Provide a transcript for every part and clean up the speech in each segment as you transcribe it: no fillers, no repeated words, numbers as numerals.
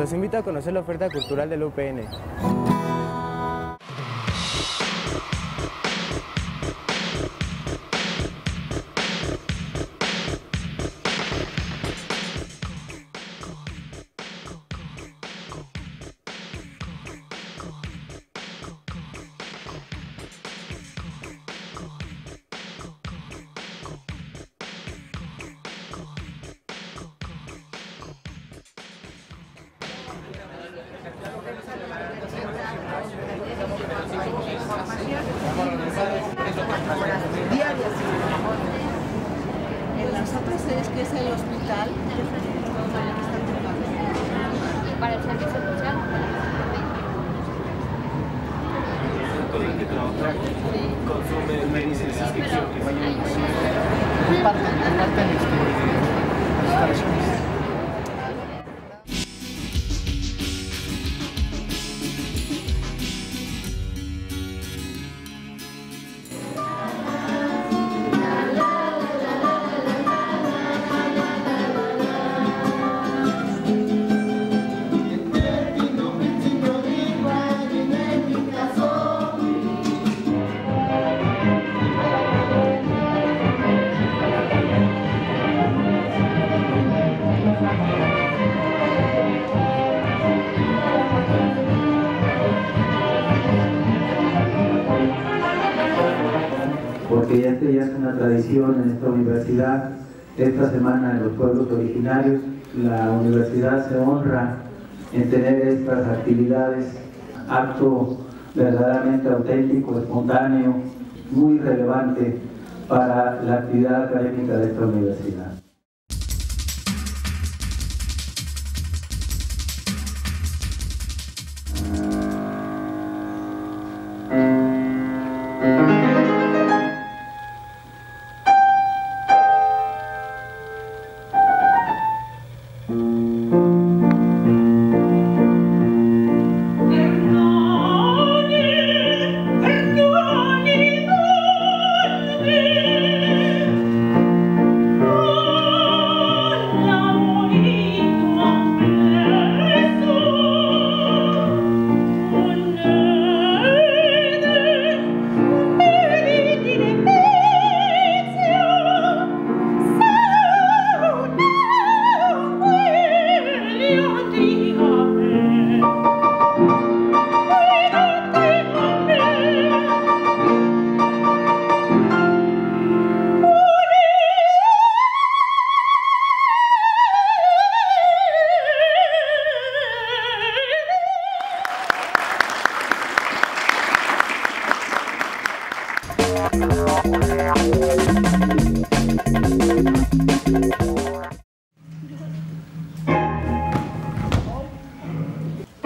Los invito a conocer la oferta cultural del UPN. En las otras sedes, que es el hospital, para el servicio social. Con el que trabaja, consume medicinas que Parte de instalaciones. Porque ya es una tradición en esta universidad. Esta semana en los pueblos originarios, la universidad se honra en tener estas actividades, acto verdaderamente auténtico, espontáneo, muy relevante para la actividad académica de esta universidad.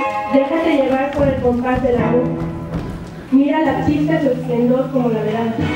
Déjate llevar por el compás de la luz. Mira la chispa de su esplendor como la verás.